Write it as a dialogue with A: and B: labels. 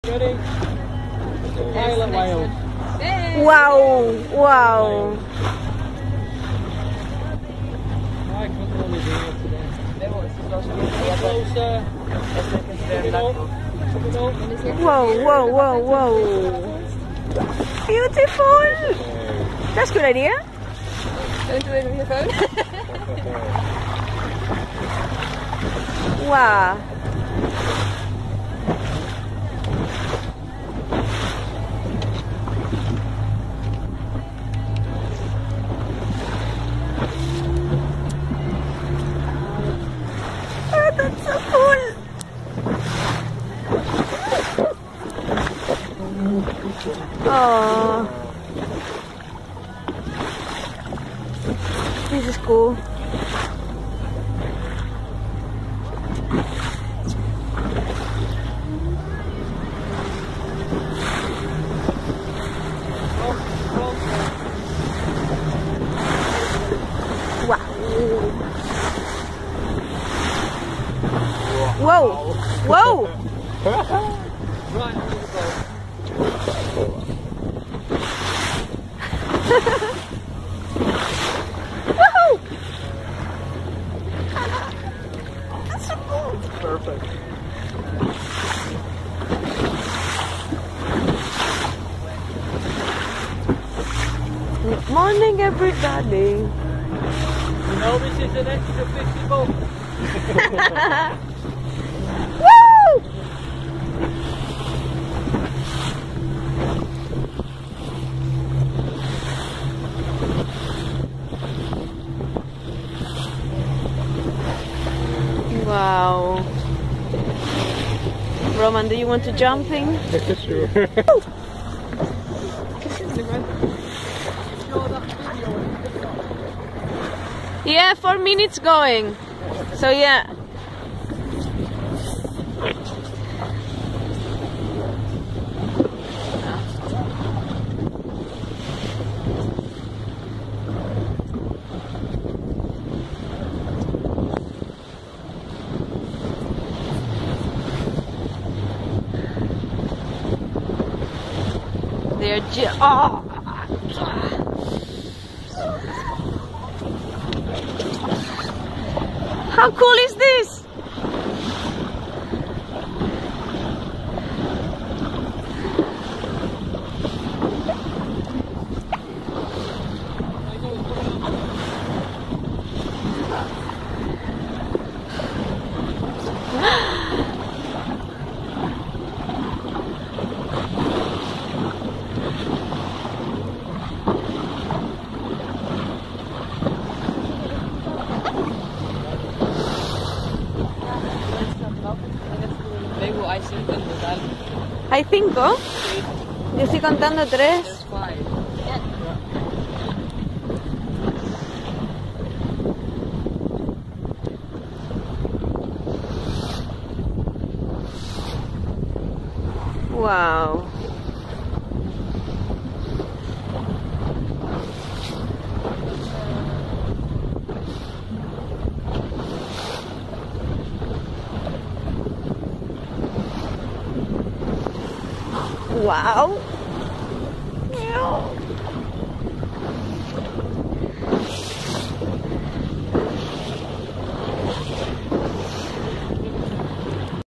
A: Ready? Pilot whale.
B: Wow, wow.
A: I couldn't only do it today. Closer.
B: Whoa, whoa, whoa, whoa. Beautiful. That's a good idea.
C: Don't do it with your phone.
B: Wow. Oh, that's so cool. Oh, this is cool. Wow. Whoa. Whoa.
A: Right under the boat.
B: Woohoo!
A: Perfect.
B: Good morning, everybody.
A: You know this is an extra 50 bucks.
B: Woo! Wow. Roman, do you want to jump in?
A: Sure.
B: Yeah, 4 minutes going. So yeah. They're oh. How cool is this? Hay 5. Yo estoy contando 3. Wow. Wow.